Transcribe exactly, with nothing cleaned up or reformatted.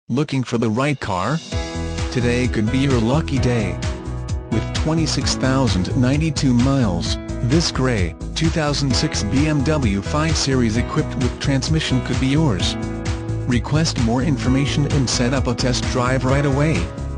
Looking for the right car? Today could be your lucky day. With twenty-six thousand ninety-two miles, this grey, two thousand six B M W five Series equipped with transmission could be yours. Request more information and set up a test drive right away.